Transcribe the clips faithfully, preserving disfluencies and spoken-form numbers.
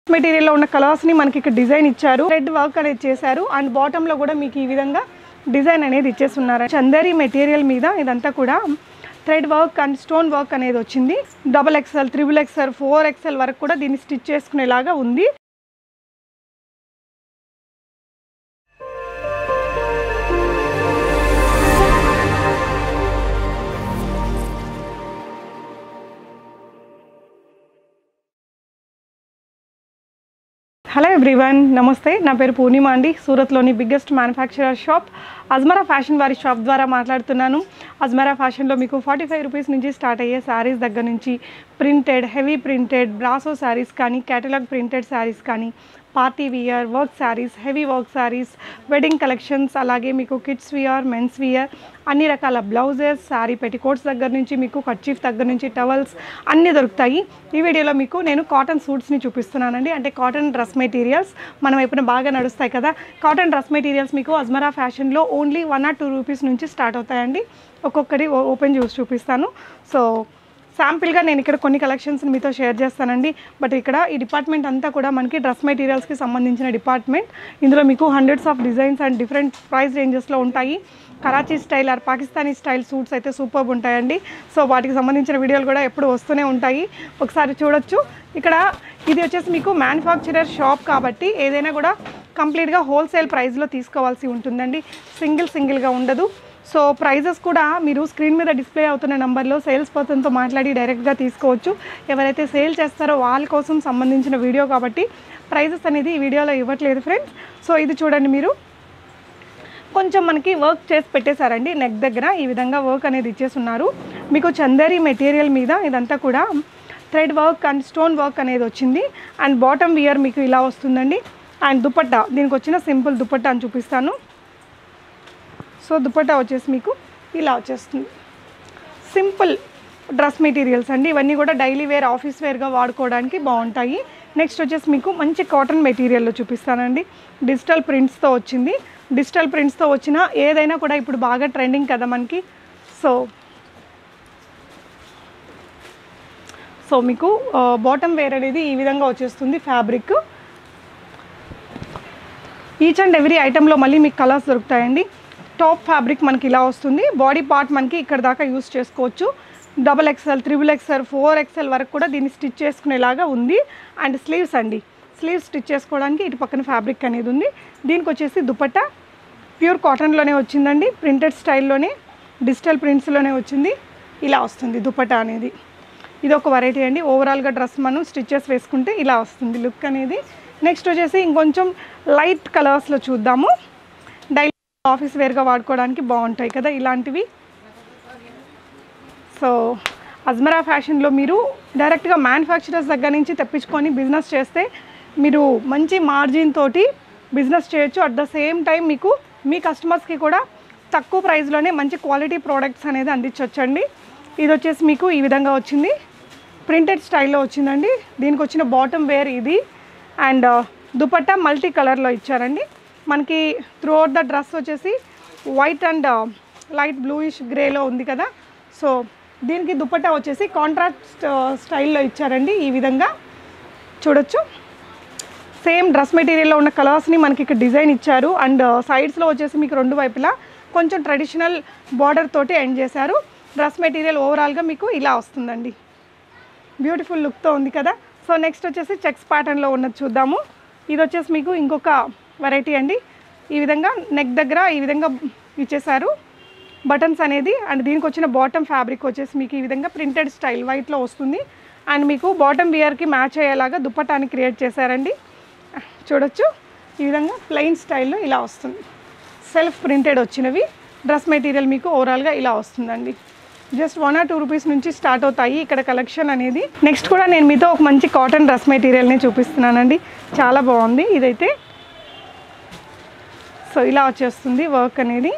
మెటీరియల్లో ఉన్న కలర్స్ని మనకి ఇక్కడ డిజైన్ ఇచ్చారు. రెడ్ వర్క్ అనేది చేశారు అండ్ బాటంలో కూడా మీకు ఈ విధంగా డిజైన్ అనేది ఇచ్చేస్తున్నారు. చందేరి మెటీరియల్ మీద ఇదంతా కూడా thread work and stone work అనేది వచ్చింది. Double XL, triple XL, four XL వరకు కూడా దీన్ని స్టిచ్ చేసుకునేలాగా ఉంది. హలో ఎవ్రీవన్, నమస్తే. నా పేరు పూర్ణిమ అండి. సూరత్లోని biggest manufacturer shop Ajmera fashion వారి షాప్ ద్వారా మాట్లాడుతున్నాను. అజ్మరా ఫ్యాషన్లో మీకు ఫార్టీ ఫైవ్ రూపీస్ నుంచి స్టార్ట్ అయ్యే శారీస్ దగ్గర నుంచి printed, heavy printed, brasso saris కానీ, క్యాటలాగ్ ప్రింటెడ్ శారీస్ కానీ, party wear, work saris, heavy work saris, wedding collections, అలాగే మీకు కిడ్స్ వియర్, మెన్స్ వియర్, అన్ని రకాల బ్లౌజెస్, శారీ పెట్టికోట్స్ దగ్గర నుంచి మీకు కర్చీఫ్ దగ్గర నుంచి టవల్స్ అన్నీ దొరుకుతాయి. ఈ వీడియోలో మీకు నేను కాటన్ సూట్స్ని చూపిస్తున్నానండి. అంటే కాటన్ డ్రెస్ మెటీరియల్స్ మన వైపున బాగా నడుస్తాయి కదా. కాటన్ డ్రెస్ మెటీరియల్స్ మీకు అజ్మరా ఫ్యాషన్లో only one or two rupees నుంచి స్టార్ట్ అవుతాయండి. ఒక్కొక్కటి ఓపెన్ చూసి చూపిస్తాను. సో శాంపిల్గా నేను ఇక్కడ కొన్ని కలెక్షన్స్ మీతో షేర్ చేస్తానండి. బట్ ఇక్కడ ఈ డిపార్ట్మెంట్ అంతా కూడా మనకి డ్రెస్ మెటీరియల్స్కి సంబంధించిన డిపార్ట్మెంట్. ఇందులో మీకు hundreds of designs and different price రేంజెస్లో ఉంటాయి. Karachi style or Pakistani style suits అయితే సూపర్బ్ ఉంటాయండి. సో వాటికి సంబంధించిన వీడియోలు కూడా ఎప్పుడు వస్తూనే ఉంటాయి, ఒకసారి చూడొచ్చు. ఇక్కడ ఇది వచ్చేసి మీకు మ్యానుఫ్యాక్చరర్ షాప్ కాబట్టి ఏదైనా కూడా కంప్లీట్గా హోల్సేల్ ప్రైస్లో తీసుకోవాల్సి ఉంటుందండి. సింగిల్ సింగిల్గా ఉండదు. సో ప్రైజెస్ కూడా మీరు స్క్రీన్ మీద డిస్ప్లే అవుతున్న నెంబర్లో సేల్స్ పర్సన్తో మాట్లాడి డైరెక్ట్గా తీసుకోవచ్చు. ఎవరైతే సేల్ చేస్తారో వాళ్ళ కోసం సంబంధించిన వీడియో కాబట్టి ప్రైజెస్ అనేది ఈ వీడియోలో ఇవ్వట్లేదు ఫ్రెండ్స్. సో ఇది చూడండి, మీరు కొంచెం మనకి వర్క్ చేసి పెట్టేశారండి. నెక్ దగ్గర ఈ విధంగా వర్క్ అనేది ఇచ్చేస్తున్నారు. మీకు చందేరి మెటీరియల్ మీద ఇదంతా కూడా thread work and stone work అనేది వచ్చింది. అండ్ బాటమ్ వియర్ మీకు ఇలా వస్తుందండి. అండ్ దుపట్టా, దీనికి వచ్చిన సింపుల్ దుపట్టా అని చూపిస్తాను. సో దుపట్టా వచ్చేసి మీకు ఇలా వచ్చేస్తుంది. సింపుల్ డ్రెస్ మెటీరియల్స్ అండి. ఇవన్నీ కూడా డైలీ వేర్, ఆఫీస్ వేర్గా వాడుకోవడానికి బాగుంటాయి. నెక్స్ట్ వచ్చేసి మీకు మంచి కాటన్ మెటీరియల్లో చూపిస్తానండి. డిజిటల్ ప్రింట్స్తో వచ్చింది. డిజిటల్ ప్రింట్స్తో వచ్చిన ఏదైనా కూడా ఇప్పుడు బాగా ట్రెండింగ్ కదా మనకి. సో సో మీకు బాటమ్ వేర్ అనేది ఈ విధంగా వచ్చేస్తుంది. ఫ్యాబ్రిక్ ఈచ్ అండ్ ఎవ్రీ ఐటెంలో మళ్ళీ మీకు కలర్స్ దొరుకుతాయండి. టాప్ ఫ్యాబ్రిక్ మనకి ఇలా వస్తుంది. బాడీ పార్ట్ మనకి ఇక్కడ దాకా యూస్ చేసుకోవచ్చు. Double XL, triple XL, four XL వరకు కూడా దీన్ని స్టిచ్ చేసుకునేలాగా ఉంది. అండ్ స్లీవ్స్ అండి, స్లీవ్స్ స్టిచ్ చేసుకోవడానికి ఇటు పక్కన ఫ్యాబ్రిక్ అనేది ఉంది. దీనికి వచ్చేసి దుపట్టా ప్యూర్ కాటన్లోనే వచ్చిందండి. ప్రింటెడ్ స్టైల్లోనే, డిజిటల్ ప్రింట్స్లోనే వచ్చింది. ఇలా వస్తుంది దుపట్టా అనేది. ఇది ఒక వెరైటీ అండి. ఓవరాల్గా డ్రెస్ మనం స్టిచెస్ వేసుకుంటే ఇలా వస్తుంది లుక్ అనేది. నెక్స్ట్ వచ్చేసి ఇంకొంచెం లైట్ కలర్స్లో చూద్దాము. డైలీ ఆఫీస్ వేర్గా వాడుకోవడానికి బాగుంటాయి కదా ఇలాంటివి. సో అజ్మరా ఫ్యాషన్లో మీరు డైరెక్ట్గా మ్యానుఫ్యాక్చరర్స్ దగ్గర నుంచి తెప్పించుకొని బిజినెస్ చేస్తే మీరు మంచి మార్జిన్ తోటి బిజినెస్ చేయొచ్చు. అట్ ద సేమ్ టైం మీకు మీ కస్టమర్స్కి కూడా తక్కువ ప్రైస్లోనే మంచి క్వాలిటీ ప్రోడక్ట్స్ అనేది అందించవచ్చండి. ఇది వచ్చేసి మీకు ఈ విధంగా వచ్చింది. ప్రింటెడ్ స్టైల్లో వచ్చిందండి. దీనికి వచ్చిన బాటమ్ వేర్ ఇది. అండ్ దుపట్టా మల్టీ కలర్లో ఇచ్చారండి. మనకి త్రూ అవుట్ ద డ్రెస్ వచ్చేసి వైట్ అండ్ లైట్ బ్లూయిష్ గ్రేలో ఉంది కదా. సో దీనికి దుపట్టా వచ్చేసి కాంట్రాస్ట్ స్టైల్లో ఇచ్చారండి. ఈ విధంగా చూడొచ్చు. సేమ్ డ్రెస్ మెటీరియల్లో ఉన్న కలర్స్ని మనకి ఇక్కడ డిజైన్ ఇచ్చారు. అండ్ సైడ్స్లో వచ్చేసి మీకు రెండు వైపులా కొంచెం ట్రెడిషనల్ బార్డర్ తోటి ఎండ్ చేశారు. డ్రెస్ మెటీరియల్ ఓవరాల్గా మీకు ఇలా వస్తుందండి. బ్యూటిఫుల్ లుక్తో ఉంది కదా. సో నెక్స్ట్ వచ్చేసి చెక్స్ ప్యాటర్న్లో ఉన్నది చూద్దాము. ఇది వచ్చేసి మీకు ఇంకొక వెరైటీ అండి. ఈ విధంగా నెక్ దగ్గర ఈ విధంగా ఇచ్చేసారు బటన్స్ అనేది. అండ్ దీనికి వచ్చిన బాటమ్ ఫ్యాబ్రిక్ వచ్చేసి మీకు ఈ విధంగా ప్రింటెడ్ స్టైల్ వైట్లో వస్తుంది. అండ్ మీకు బాటమ్ వియర్కి మ్యాచ్ అయ్యేలాగా దుపట్టాని క్రియేట్ చేశారండి. చూడొచ్చు, ఈ విధంగా ప్లెయిన్ స్టైల్లో ఇలా వస్తుంది. సెల్ఫ్ ప్రింటెడ్ వచ్చినవి డ్రెస్ మెటీరియల్ మీకు ఓవరాల్గా ఇలా వస్తుందండి. Just one or two rupees నుంచి స్టార్ట్ అవుతాయి ఇక్కడ కలెక్షన్ అనేది. నెక్స్ట్ కూడా నేను మీతో ఒక మంచి కాటన్ డ్రెస్ మెటీరియల్ని చూపిస్తున్నానండి. చాలా బాగుంది ఇదైతే. సో ఇలా వచ్చేస్తుంది వర్క్ అనేది.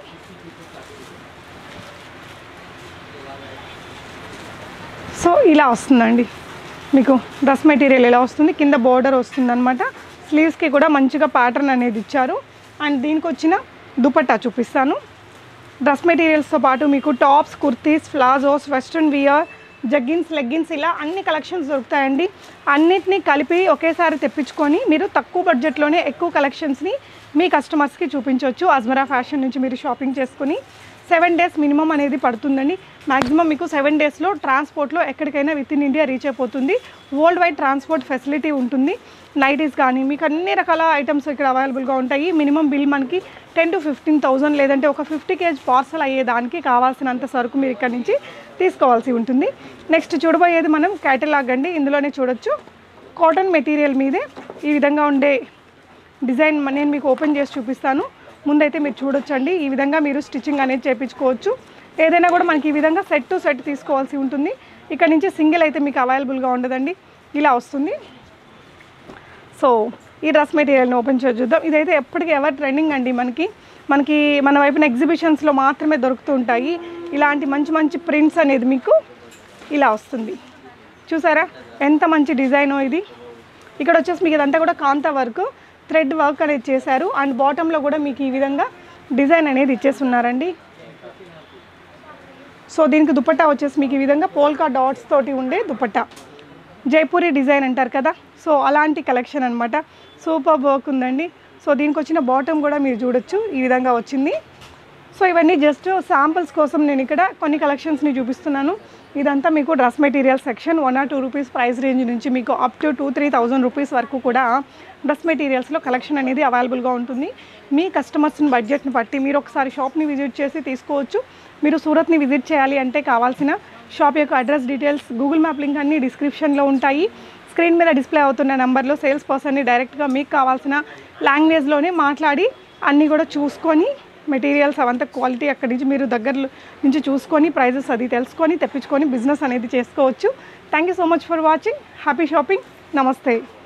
సో ఇలా వస్తుందండి మీకు డ్రెస్ మెటీరియల్ ఇలా వస్తుంది. కింద బోర్డర్ వస్తుంది అనమాట. స్లీవ్స్కి కూడా మంచిగా ప్యాటర్న్ అనేది ఇచ్చారు. అండ్ దీనికి వచ్చిన దుపట్టా చూపిస్తాను. డ్రెస్ మెటీరియల్స్తో పాటు మీకు tops, kurtis, palazzos, western wear, jeggings, leggings ఇలా అన్ని కలెక్షన్స్ దొరుకుతాయండి. అన్నిటినీ కలిపి ఒకేసారి తెప్పించుకొని మీరు తక్కువ బడ్జెట్లోనే ఎక్కువ కలెక్షన్స్ని మీ కస్టమర్స్కి చూపించవచ్చు. అజ్మరా ఫ్యాషన్ నుంచి మీరు షాపింగ్ చేసుకుని సెవెన్ డేస్ మినిమం అనేది పడుతుందండి. మ్యాక్సిమం మీకు సెవెన్ డేస్లో ట్రాన్స్పోర్ట్లో ఎక్కడికైనా విత్ ఇన్ ఇండియా రీచ్ అయిపోతుంది. వరల్డ్ వైడ్ ట్రాన్స్పోర్ట్ ఫెసిలిటీ ఉంటుంది. నైటీస్ కానీ మీకు అన్ని రకాల ఐటమ్స్ ఇక్కడ అవైలబుల్గా ఉంటాయి. మినిమం బిల్ మనకి టెన్ టు ఫిఫ్టీన్ థౌజండ్ లేదంటే ఒక ఫిఫ్టీ కేజీ పార్సల్ అయ్యేదానికి కావాల్సినంత సరుకు మీరు ఇక్కడ నుంచి తీసుకోవాల్సి ఉంటుంది. నెక్స్ట్ చూడబోయేది మనం క్యాటలాగ్ అండి. ఇందులోనే చూడొచ్చు కాటన్ మెటీరియల్ మీదే ఈ విధంగా ఉండే డిజైన్ నేను మీకు ఓపెన్ చేసి చూపిస్తాను. ముందైతే మీరు చూడొచ్చండి. ఈ విధంగా మీరు స్టిచ్చింగ్ అనేది చేయించుకోవచ్చు. ఏదైనా కూడా మనకి ఈ విధంగా సెట్ టు సెట్ తీసుకోవాల్సి ఉంటుంది. ఇక్కడ నుంచి సింగిల్ అయితే మీకు అవైలబుల్గా ఉండదండి, ఇలా వస్తుంది. సో ఈ డ్రెస్ మెటీరియల్ని ఓపెన్ చేసి చూద్దాం. ఇదైతే ఎప్పటికీ ఎవర్ ట్రెండింగ్ అండి. మనకి మనకి మన వైపున ఎగ్జిబిషన్స్లో మాత్రమే దొరుకుతూ ఉంటాయి ఇలాంటి మంచి మంచి ప్రింట్స్ అనేది. మీకు ఇలా వస్తుంది, చూసారా ఎంత మంచి డిజైనో ఇది. ఇక్కడ వచ్చేసి మీకు ఇదంతా కూడా కాంతా వర్క్, థ్రెడ్ వర్క్ అనేది చేశారు. అండ్ బాటంలో కూడా మీకు ఈ విధంగా డిజైన్ అనేది ఇచ్చేస్తున్నారండి. సో దీనికి దుపట్టా వచ్చేసి మీకు ఈ విధంగా పోల్కా డాట్స్ తోటి ఉండే దుపట్టా, జైపూరి డిజైన్ అంటారు కదా, సో అలాంటి కలెక్షన్ అనమాట. సూపర్ వర్క్ ఉందండి. సో దీనికి వచ్చిన బాటమ్ కూడా మీరు చూడొచ్చు, ఈ విధంగా వచ్చింది. సో ఇవన్నీ జస్ట్ శాంపుల్స్ కోసం నేను ఇక్కడ కొన్ని కలెక్షన్స్ని చూపిస్తున్నాను. ఇదంతా మీకు dress material section. One or two rupees price range నుంచి మీకు up to two three thousand rupees వరకు కూడా డ్రెస్ మెటీరియల్స్లో కలెక్షన్ అనేది అవైలబుల్గా ఉంటుంది. మీ కస్టమర్స్ని బడ్జెట్ని బట్టి మీరు ఒకసారి షాప్ని విజిట్ చేసి తీసుకోవచ్చు. మీరు సూరత్ని విజిట్ చేయాలి అంటే కావాల్సిన షాప్ యొక్క address details, Google map link అన్నీ డిస్క్రిప్షన్లో ఉంటాయి. స్క్రీన్ మీద డిస్ప్లే అవుతున్న నెంబర్లో సేల్స్ పర్సన్ని డైరెక్ట్గా మీకు కావాల్సిన లాంగ్వేజ్లోనే మాట్లాడి అన్నీ కూడా చూసుకొని మెటీరియల్స్ అవంతా క్వాలిటీ అక్కడి నుంచి మీరు దగ్గర నుంచి చూసుకొని ప్రైజెస్ అది తెలుసుకొని తెప్పించుకొని బిజినెస్ అనేది చేసుకోవచ్చు. Thank you so much for watching. Happy shopping. నమస్తే.